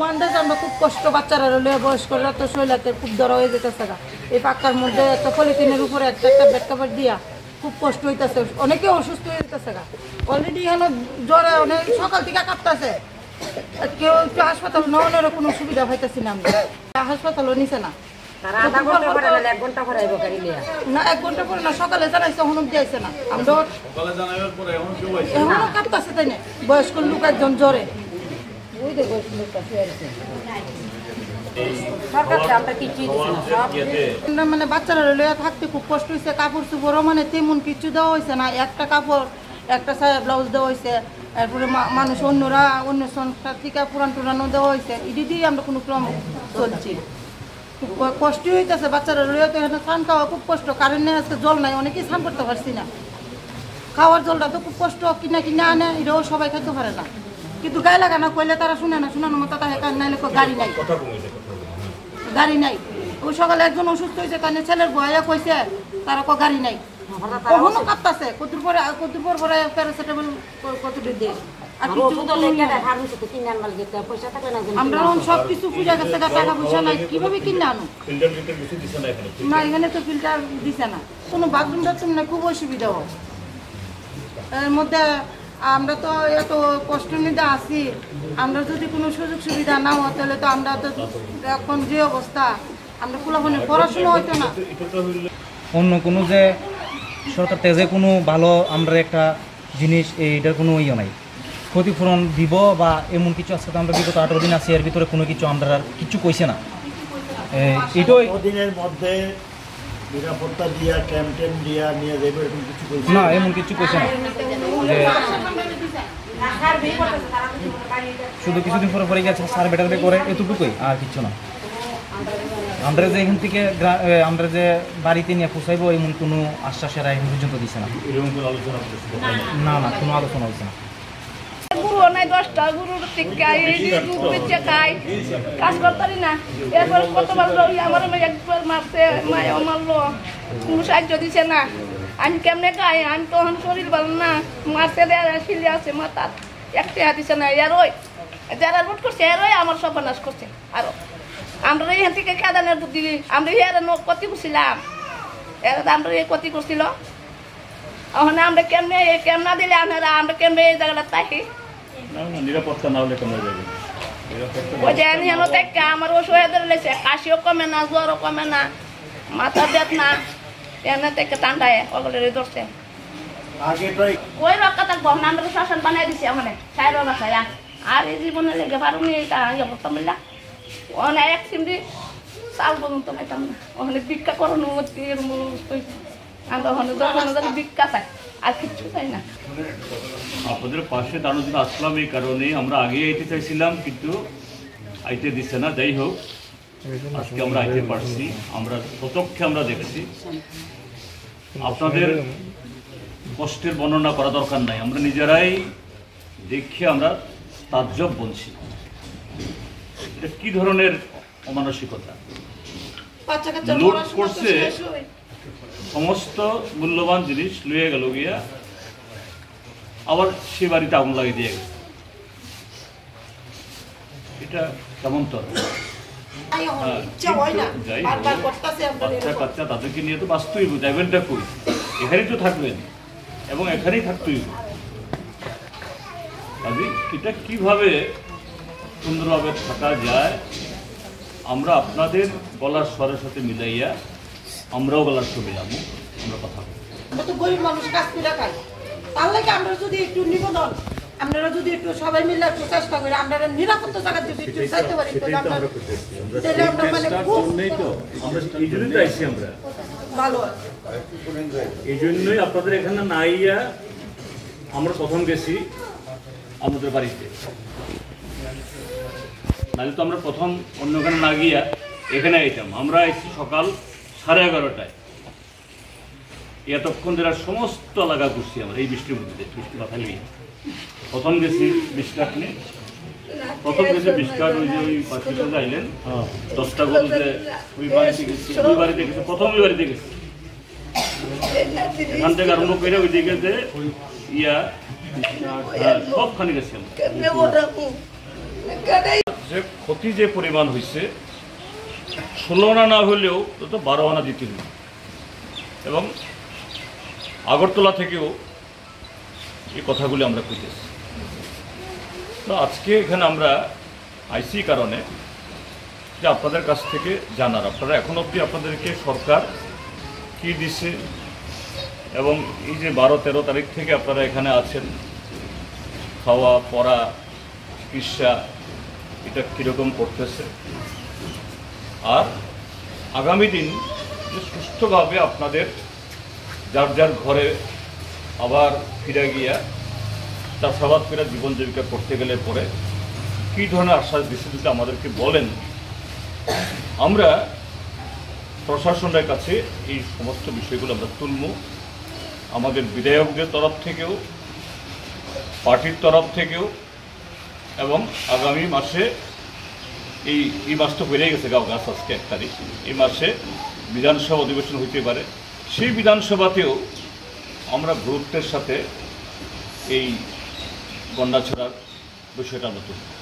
ঘুমান্দাজ আমরা খুব কষ্ট বাচ্চারা রইলে বয়স্করা তো শৈলাতে খুব দর হয়ে যেতেছে গা এই পাক্কার মধ্যে একটা পলিথিনের উপরে একটা বেড কাভার দিয়া খুব কষ্ট হইতেছে অনেকে অসুস্থ হয়ে যেতেছে গা অলরেডি এখানে জ্বরে অনেক সকাল থেকে কাঁপতেছে কেউ একটু হাসপাতাল নেওয়ানোর কোনো সুবিধা পাইতেছি না আমরা হাসপাতালও নিছে না না 1 ঘন্টা পরে না সকালে জানাইছে হনুক দিয়েছে না আমরা এখনো কাঁপতেছে তাই না বয়স্ক লোক একজন জ্বরে মানে বাচ্চারা লইয়া থাকতে খুব কষ্ট হয়েছে কাপড় চোপড়ও মানে তেমন কিছু দেওয়া হয়েছে না একটা কাপড় একটা সায়া ব্লাউজ দেওয়া হয়েছে এরপরে মানুষ অন্যরা অন্য সংস্থার থেকে পুরান টুরানো দেওয়া হয়েছে এটি দিয়ে আমরা কোনো ক্রম চলছি খুব কষ্ট হইতেছে বাচ্চারা লইয়া তো এখানে স্নান খাওয়া খুব কষ্ট কারেন্ট নেই আজকে জল নাই অনেকেই স্নান করতে পারছি না খাওয়ার জলটা তো খুব কষ্ট কিনা কিনা আনে এটাও সবাই খাইতে পারে না কিন্তু গায়ে লাগা না কইলে তারা শুনে না শোনানোর মতো তাহে নাইলে গাড়ি নাই ওই সকালে একজন অসুস্থ হয়েছে তার ছেলের বয়া কইছে তারা গাড়ি নাই কখনো কাঁপতাছে কতদূর পরে প্যারাসিটামল কতদূর দিয়ে আমরা সব কিছু পূজা গেছে টাকা পয়সা নাই কিভাবে কিনে আনো না এখানে তো ফিল্টার দিছে না কোনো বাথরুম টাথরুম না খুব অসুবিধা হয় এর মধ্যে আমরা তো এত কষ্ট নিতে আসি আমরা যদি কোনো সুযোগ সুবিধা না হয় তাহলে তো আমরা তো এখন যে অবস্থা আমরা খোলাফোনে পড়াশোনা হইতো না অন্য কোনো যে সরকার থেকে যে কোনো ভালো আমরা একটা জিনিস এইটার কোনো ইয়ে নাই ক্ষতিপূরণ দিব বা এমন কিছু আজকে তো আমরা বিগত 18 দিন আছি এর ভিতরে কোনো কিছু আমরা কিছু কইছে না এটাই দিনের মধ্যে নিরাপত্তা দিয়া ক্যাম্পেন দিয়া নিয়ে যাবে এরকম কিছু কইছে না এমন কিছু কইছে না শুধু কিছুদিন পরে গেছে সার্ভে করে এতটুকুই আর কিছু না আমরা যে এখান থেকে আমরা যে বাড়িতে নিয়ে পৌঁছাইবো এমন কোনো আশ্বাসের এখন পর্যন্ত দিচ্ছে না না না কোনো আলোচনা হচ্ছে না গুরু নাই 10টা গুরুর টিকাই দুধ বেচে খাই কাজ করতারি না এরপর কতবার আমার একবার মারছে মায়া মারলো কোনো সাহায্য দিছে না আমি কেমনে খাই আমি তখন শরীর ভালো না মারছে শিলে আছে মাথা একটা দিছে না এর ওই যারা লুট করছে এর ওই আমার সব নাশ করছে আরো আমরা এখান থেকে খাদানের বুদ্ধি আমরা এর ক্ষতি করছিলাম এর আমরা ক্ষতি করছিল এখন আমরা কেমনা দিলে আমরা কেমনে এই জায়গাটা থাকি নিরাপত্তা না হলে কেমন যাবে ওই যে আমি হেন থেকে আমার ওষুধের লেছে কাশিও কমে না জ্বরও কমে না মাথা দেখ না এনে থেকে ঠান্ডায় ওগুলো ধরছে ওই রক্ষা থাকবো আমরা শাসন বানাই দিছি ওখানে সাইড বাসায় আর এই জীবনে লেগে পারুনি এটা অবস্থা মিললা ওখানে এক সিমটি চাল পর্যন্ত পাইতাম না ওখানে ভিক্ষা করানো আমরা ওখানে দোকানে ভিক্ষা চাই আর কিচ্ছু চাই না আপনাদের পাশে দাঁড়ানোর জন্য আসলাম এই কারণে আমরা আগে আইতে চাইছিলাম কিন্তু আইতে দিচ্ছে না যাই হোক আজকে আমরা আইতে পারছি আমরা প্রত্যক্ষে আমরা দেখেছি আপনাদের কষ্টের বর্ণনা করা দরকার নাই আমরা নিজেরাই দেখে আমরা তাজ্জব বলছি এটা কি ধরনের অমানসিকতা লুট করছে সমস্ত মূল্যবান জিনিস লুয়ে গেল গিয়া আবার সে বাড়িতে আগুন লাগিয়ে দিয়ে গেছে এটা কেমন তো বাচ্চা কাচ্চা তাদেরকে নিয়ে তো বাঁচতেই যাবেনটা কই এখানেই তো থাকবেন এবং এখানেই থাকতেই কাজে এটা কিভাবে সুন্দরভাবে থাকা যায় আমরা আপনাদের গলার স্বরের সাথে মিলাইয়া আমরাও গলার স্বর মিলাবো আমরা কথা বলবো আমরা তো গরিব মানুষ কাজ করে খাই তার লাগে আমরা যদি একটু নিবেদন আপনারা যদি একটু সবাই মিলে একটু চেষ্টা করি আমরা নিরাপত্তা জায়গা যদি একটু চাইতে পারি তাহলে আমরা মানে খুব আমরা এই জন্যই চাইছি আমরা ভালো এই জন্যই আপনাদের এখানে না আইয়া আমরা প্রথম গেছি আমাদের বাড়িতে নাহলে তো আমরা প্রথম অন্যখানে না গিয়া এখানে আইতাম আমরা এসেছি সকাল 11:30টায় এতক্ষণ ধরে সমস্ত এলাকা ঘুরছি আমরা এই বৃষ্টির মধ্যে বৃষ্টি মাথা নিয়ে প্রথম গেছি বিশকাট নিয়ে প্রথম গেছে বিশকাট ওই যে ওই পাশে যাইলেন 10টা গরু যে ওই বাড়িতে গেছি ওই বাড়িতে গেছি প্রথম ওই বাড়িতে গেছি এখান থেকে আরম্ভ করে ওই দিকে যে ইয়া সবখানে গেছি আমরা যে ক্ষতি যে পরিমাণ হয়েছে 16 আনা না হলেও তো 12 আনা দিতে হবে, এবং আগরতলা থেকেও এই কথাগুলি আমরা কইতেছি। তো আজকে এখানে আমরা আইসি কারণে যে আপনাদের কাছ থেকে জানার, আপনারা এখন অবধি আপনাদেরকে সরকার কি দিছে, এবং এই যে 12-13 তারিখ থেকে আপনারা এখানে আছেন, খাওয়া পড়া চিকিৎসা এটা কীরকম করতেছে, আর আগামী দিন যে সুস্থভাবে আপনাদের যার যার ঘরে আবার ফিরে গিয়া চাষাবাদ করে জীবন জীবিকা করতে গেলে পরে কী ধরনের আশ্বাস দিচ্ছে যদি আমাদেরকে বলেন, আমরা প্রশাসনের কাছে এই সমস্ত বিষয়গুলো আমরা তুলব। আমাদের বিধায়কদের তরফ থেকেও, পার্টির তরফ থেকেও, এবং আগামী মাসে এই মাস তো বেড়ে গেছে গাছ আজকে 1 তারিখ, এই মাসে বিধানসভা অধিবেশন হইতে পারে, সেই বিধানসভাতেও আমরা গুরুত্বের সাথে এই গন্ডাছড়ার বিষয়টা আমরা তুলব।